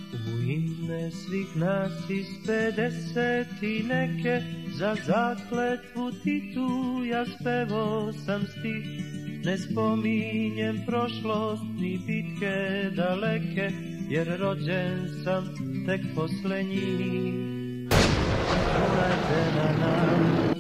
U ime svih nas iz 50 i neke, za zakletvu Titu ja spevo sam stih. Ne spominjem prošlost ni bitke daleke, jer rođen sam tek posle njih. Računajte na nas,